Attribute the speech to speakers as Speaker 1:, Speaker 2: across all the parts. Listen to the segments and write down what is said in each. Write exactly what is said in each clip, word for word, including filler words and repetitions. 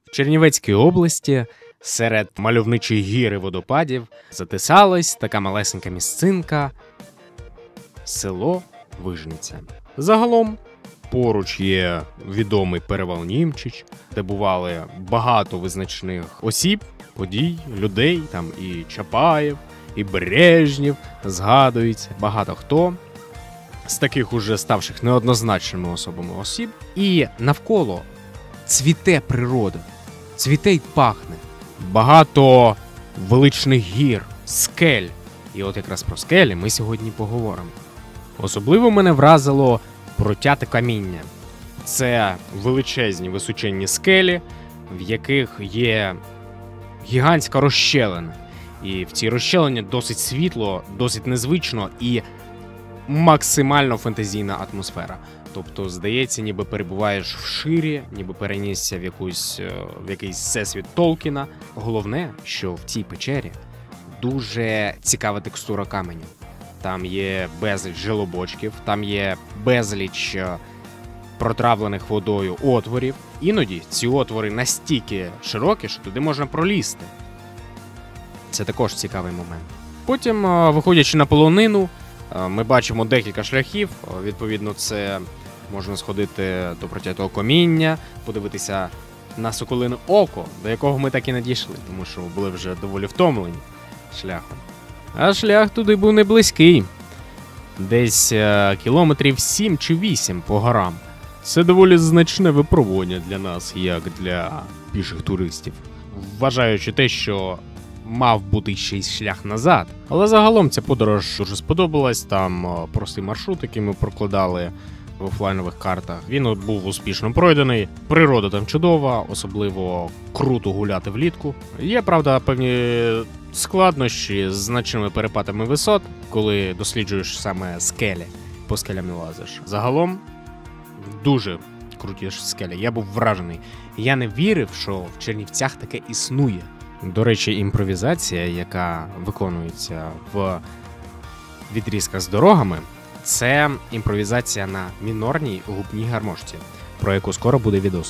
Speaker 1: В Чернівецькій області серед мальовничих гір і водопадів затисалась така малесенька місцинка – село Вижниця. Загалом поруч є відомий перевал Німчич, де бували багато визначних осіб, подій, людей, там і Чапаєв, і Брежнєв згадується, багато хто з таких уже ставших неоднозначними особами осіб. І навколо цвіте природа, цвіте й пахне. Багато величних гір, скель. І от якраз про скелі ми сьогодні поговоримо. Особливо мене вразило протяте каміння. Це величезні височенні скелі, в яких є гігантська розщелина. І в цій розщелині досить світло, досить незвично і максимально фантазійна атмосфера. Тобто, здається, ніби перебуваєш в ширі, ніби перенісся в, якусь, в якийсь всесвіт Толкіна. Головне, що в цій печері дуже цікава текстура каменю. Там є безліч желобочків, там є безліч протравлених водою отворів. Іноді ці отвори настільки широкі, що туди можна пролізти. Це також цікавий момент. Потім, виходячи на полонину, ми бачимо декілька шляхів. Відповідно, це можна сходити до протятого каміння, подивитися на Соколине Око, до якого ми так і не дійшли, тому що були вже доволі втомлені шляхом. А шлях туди був не близький. Десь кілометрів сім чи вісім по горам. Це доволі значне випробування для нас, як для піших туристів. Вважаючи те, що мав бути ще й шлях назад. Але загалом ця подорож дуже сподобалась. Там простий маршрут, який ми прокладали в офлайнових картах. Він був успішно пройдений. Природа там чудова, особливо круто гуляти влітку. Є, правда, певні складнощі з значними перепадами висот, коли досліджуєш саме скелі, по скелям не лазиш. Загалом дуже круті скелі. Я був вражений. Я не вірив, що в Чернівцях таке існує. До речі, імпровізація, яка виконується в відрізках з дорогами, це імпровізація на мінорній губній гармошці, про яку скоро буде відос.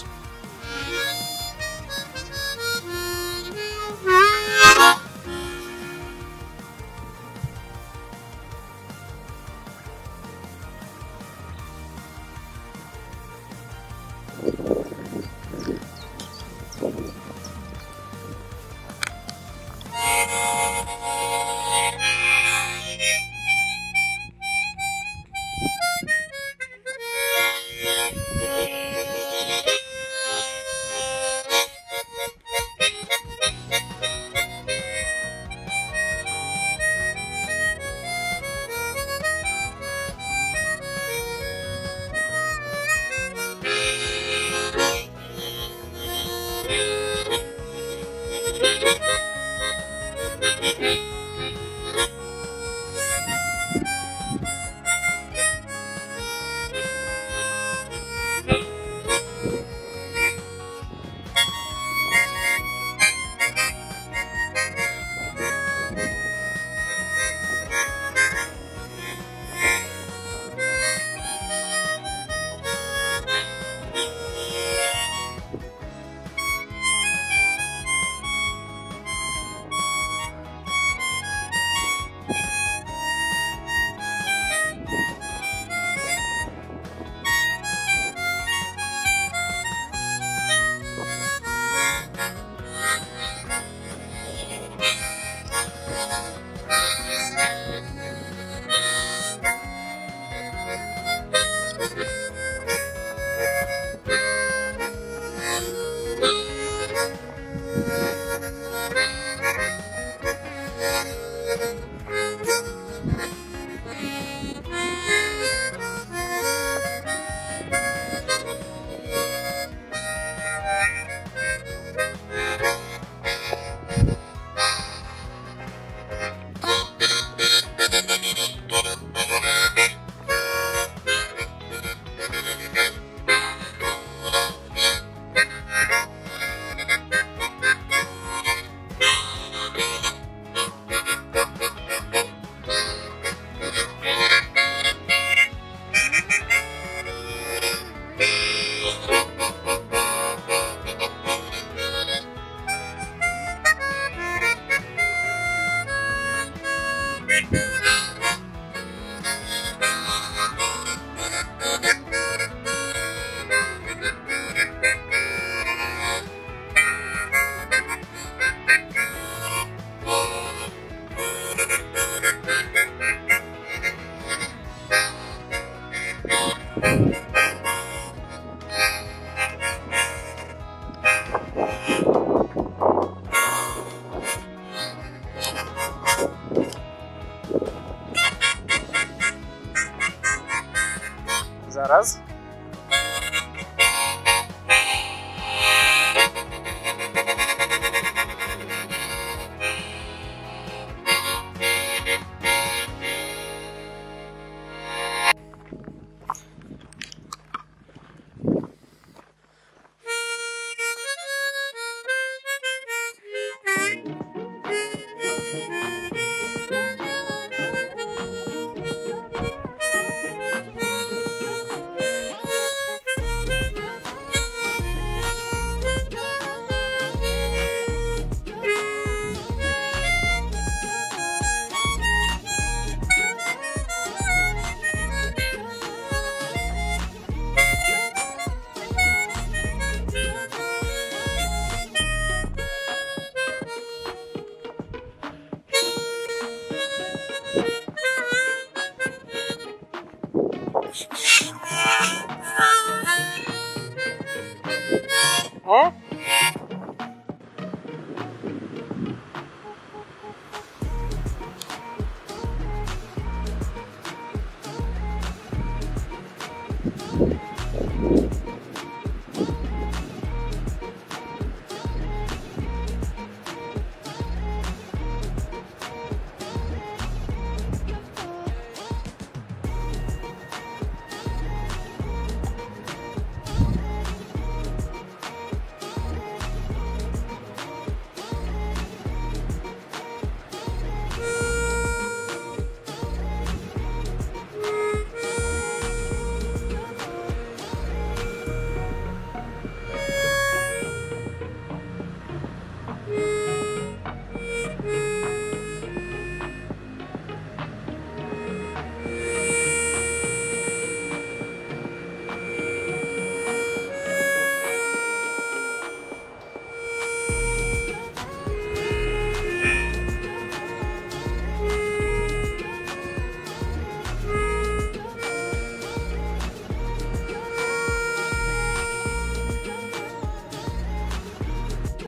Speaker 2: Раз.